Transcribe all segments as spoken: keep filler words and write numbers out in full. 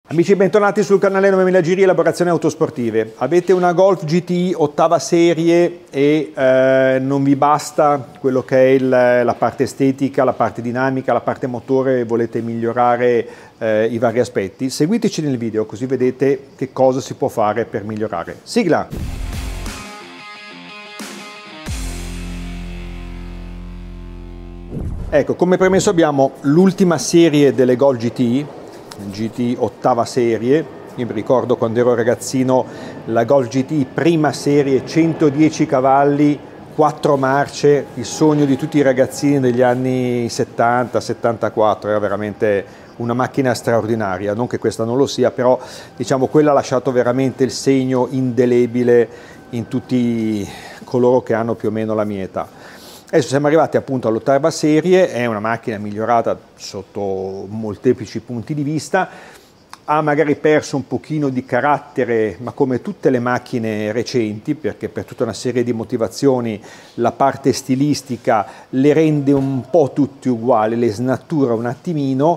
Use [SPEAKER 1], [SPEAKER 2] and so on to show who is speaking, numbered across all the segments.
[SPEAKER 1] Amici, bentornati sul canale novemila Giri Elaborazioni Autosportive. Avete una Golf G T ottava serie e eh, non vi basta quello che è il, la parte estetica, la parte dinamica, la parte motore e volete migliorare eh, i vari aspetti? Seguiteci nel video così vedete che cosa si può fare per migliorare. Sigla! Ecco, come premesso abbiamo l'ultima serie delle Golf G T, G T ottava serie. Io mi ricordo quando ero ragazzino la Golf G T prima serie, centodieci cavalli, quattro marce, il sogno di tutti i ragazzini degli anni settanta settantaquattro, era veramente una macchina straordinaria, non che questa non lo sia, però diciamo quella ha lasciato veramente il segno indelebile in tutti coloro che hanno più o meno la mia età. Adesso siamo arrivati appunto all'ottava serie, è una macchina migliorata sotto molteplici punti di vista, ha magari perso un pochino di carattere, ma come tutte le macchine recenti, perché per tutta una serie di motivazioni la parte stilistica le rende un po' tutte uguali, le snatura un attimino,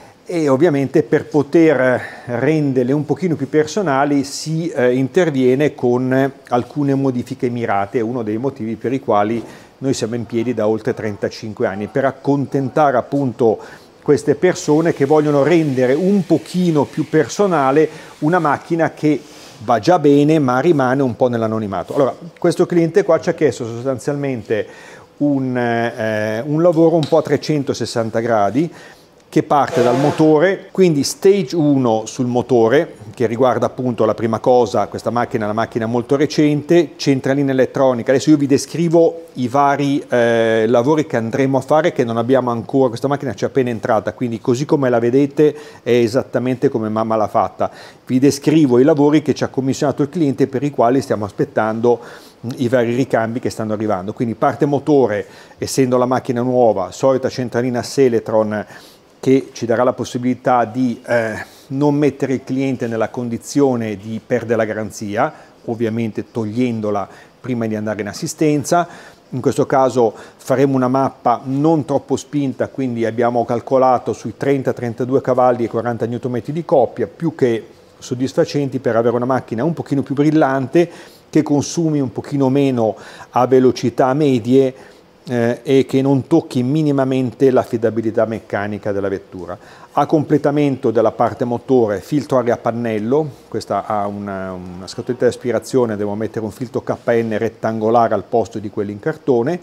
[SPEAKER 1] e ovviamente per poter renderle un pochino più personali si eh, interviene con alcune modifiche mirate, è uno dei motivi per i quali noi siamo in piedi da oltre trentacinque anni, per accontentare appunto queste persone che vogliono rendere un pochino più personale una macchina che va già bene ma rimane un po' nell'anonimato. Allora, questo cliente qua ci ha chiesto sostanzialmente un, eh, un lavoro un po' a trecentosessanta gradi, che parte dal motore, quindi stage uno sul motore, che riguarda appunto la prima cosa, questa macchina è una macchina molto recente, centralina elettronica. Adesso io vi descrivo i vari eh, lavori che andremo a fare, che non abbiamo ancora, questa macchina ci è appena entrata, quindi così come la vedete è esattamente come mamma l'ha fatta. Vi descrivo i lavori che ci ha commissionato il cliente, per i quali stiamo aspettando i vari ricambi che stanno arrivando. Quindi parte motore, essendo la macchina nuova, solita centralina Seletron, che ci darà la possibilità di eh, non mettere il cliente nella condizione di perdere la garanzia, ovviamente togliendola prima di andare in assistenza. In questo caso faremo una mappa non troppo spinta, quindi abbiamo calcolato sui trenta trentadue cavalli e quaranta newton metri di coppia, più che soddisfacenti per avere una macchina un pochino più brillante, che consumi un pochino meno a velocità medie, Eh, e che non tocchi minimamente l'affidabilità meccanica della vettura. A completamento della parte motore, filtro aria a pannello, questa ha una, una scatoletta di aspirazione, devo mettere un filtro K N rettangolare al posto di quelli in cartone,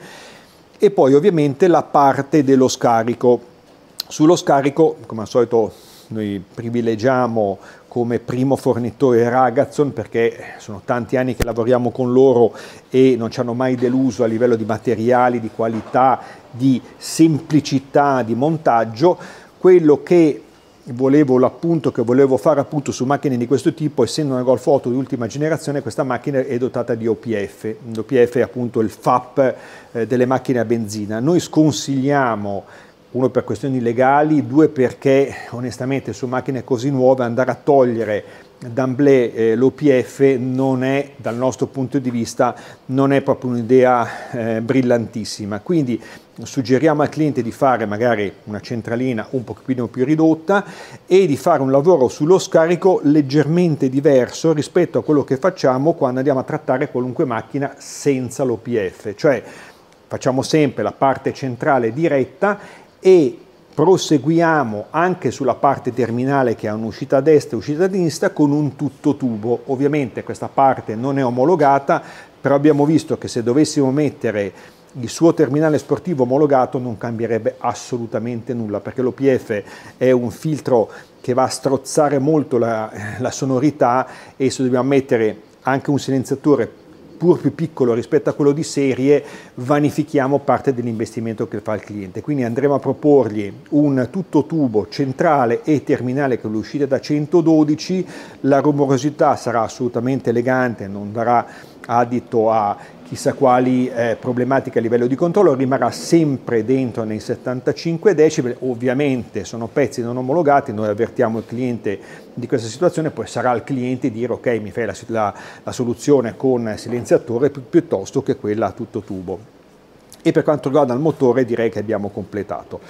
[SPEAKER 1] e poi ovviamente la parte dello scarico. Sullo scarico, come al solito, noi privilegiamo come primo fornitore Ragazon, perché sono tanti anni che lavoriamo con loro e non ci hanno mai deluso a livello di materiali, di qualità, di semplicità di montaggio. Quello che volevo, l'appunto che volevo fare appunto su macchine di questo tipo, essendo una Golf otto di ultima generazione, questa macchina è dotata di O P F. L'O P F è appunto il F A P eh, delle macchine a benzina. Noi sconsigliamo, uno per questioni legali, due perché onestamente su macchine così nuove andare a togliere d'emblée eh, l'O P F non è, dal nostro punto di vista, non è proprio un'idea eh, brillantissima. Quindi suggeriamo al cliente di fare magari una centralina un pochino più ridotta e di fare un lavoro sullo scarico leggermente diverso rispetto a quello che facciamo quando andiamo a trattare qualunque macchina senza l'O P F, cioè facciamo sempre la parte centrale diretta e proseguiamo anche sulla parte terminale che ha un'uscita a destra e un'uscita a sinistra con un tutto tubo. Ovviamente questa parte non è omologata, però abbiamo visto che se dovessimo mettere il suo terminale sportivo omologato non cambierebbe assolutamente nulla, perché l'O P F è un filtro che va a strozzare molto la, la sonorità, e se dobbiamo mettere anche un silenziatore pur più piccolo rispetto a quello di serie, vanifichiamo parte dell'investimento che fa il cliente. Quindi andremo a proporgli un tutto tubo centrale e terminale con l'uscita da centododici, la rumorosità sarà assolutamente elegante, non darà adito a chissà quali eh, problematiche a livello di controllo, rimarrà sempre dentro nei settantacinque decibel. Ovviamente sono pezzi non omologati, noi avvertiamo il cliente di questa situazione, poi sarà al cliente dire ok, mi fai la, la, la soluzione con silenziatore pi piuttosto che quella a tutto tubo. E per quanto riguarda il motore direi che abbiamo completato.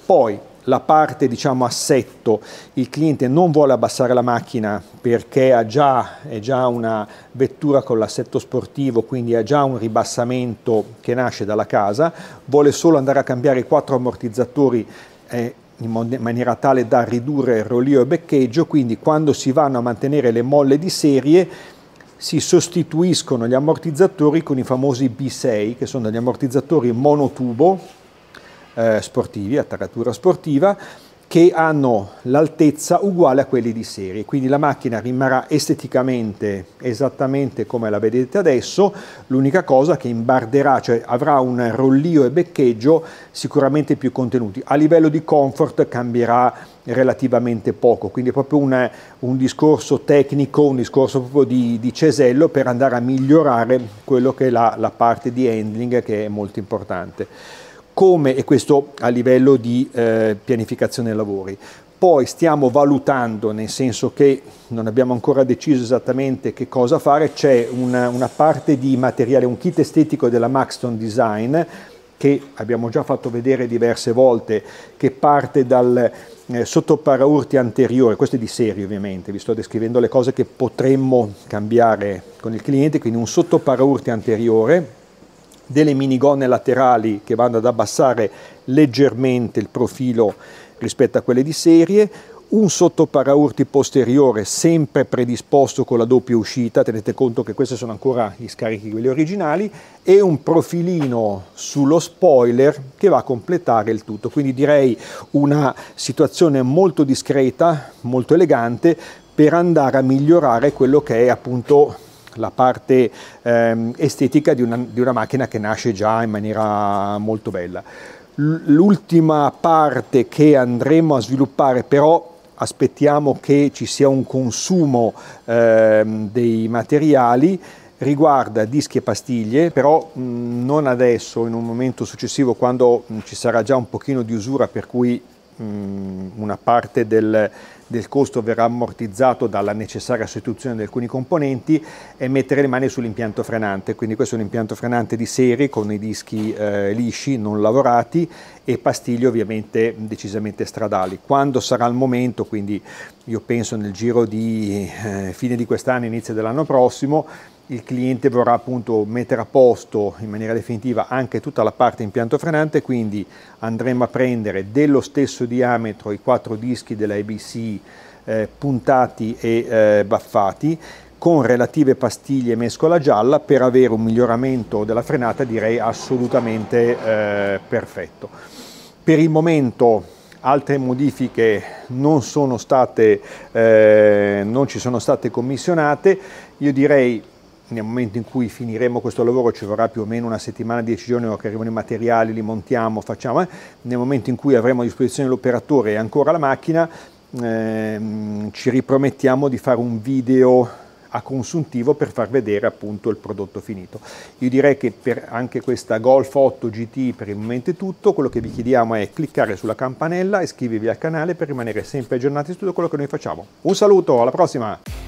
[SPEAKER 1] Poi la parte, diciamo, assetto, il cliente non vuole abbassare la macchina perché ha già, è già una vettura con l'assetto sportivo, quindi ha già un ribassamento che nasce dalla casa, vuole solo andare a cambiare i quattro ammortizzatori eh, in maniera tale da ridurre il rollio e beccheggio, quindi quando si vanno a mantenere le molle di serie si sostituiscono gli ammortizzatori con i famosi B sei, che sono degli ammortizzatori monotubo Eh, sportivi, attaccatura sportiva, che hanno l'altezza uguale a quelli di serie, quindi la macchina rimarrà esteticamente esattamente come la vedete adesso, l'unica cosa che imbarderà, cioè avrà un rollio e beccheggio sicuramente più contenuti. A livello di comfort cambierà relativamente poco, quindi è proprio un, un discorso tecnico, un discorso proprio di, di cesello per andare a migliorare quello che è la, la parte di handling, che è molto importante. Come, e questo a livello di eh, pianificazione lavori. Poi stiamo valutando, nel senso che non abbiamo ancora deciso esattamente che cosa fare, c'è una, una parte di materiale, un kit estetico della Maxton Design, che abbiamo già fatto vedere diverse volte, che parte dal eh, sottoparaurti anteriore, questo è di serie ovviamente, vi sto descrivendo le cose che potremmo cambiare con il cliente, quindi un sottoparaurti anteriore, delle minigonne laterali che vanno ad abbassare leggermente il profilo rispetto a quelle di serie, un sottoparaurti posteriore sempre predisposto con la doppia uscita, tenete conto che questi sono ancora gli scarichi quelli originali, e un profilino sullo spoiler che va a completare il tutto, quindi direi una situazione molto discreta, molto elegante, per andare a migliorare quello che è appunto la parte ehm, estetica di una, di una macchina che nasce già in maniera molto bella. L'ultima parte che andremo a sviluppare, però aspettiamo che ci sia un consumo ehm, dei materiali, riguarda dischi e pastiglie, però mh, non adesso, in un momento successivo, quando mh, ci sarà già un pochino di usura, per cui mh, una parte del del costo verrà ammortizzato dalla necessaria sostituzione di alcuni componenti, e mettere le mani sull'impianto frenante. Quindi questo è un impianto frenante di serie con i dischi eh, lisci, non lavorati, e pastiglie ovviamente decisamente stradali. Quando sarà il momento, quindi io penso nel giro di eh, fine di quest'anno, inizio dell'anno prossimo, il cliente vorrà appunto mettere a posto in maniera definitiva anche tutta la parte impianto frenante, quindi andremo a prendere dello stesso diametro i quattro dischi della A B C eh, puntati e eh, baffati, con relative pastiglie mescola gialla, per avere un miglioramento della frenata direi assolutamente eh, perfetto. Per il momento altre modifiche non sono state, eh, non ci sono state commissionate. Io direi, nel momento in cui finiremo questo lavoro, ci vorrà più o meno una settimana, dieci giorni, che arrivano i materiali, li montiamo, facciamo, eh. Nel momento in cui avremo a disposizione l'operatore e ancora la macchina, ehm, ci ripromettiamo di fare un video a consuntivo per far vedere appunto il prodotto finito. Io direi che per anche questa Golf otto G T per il momento è tutto. Quello che vi chiediamo è cliccare sulla campanella e iscrivervi al canale per rimanere sempre aggiornati su tutto quello che noi facciamo. Un saluto, alla prossima!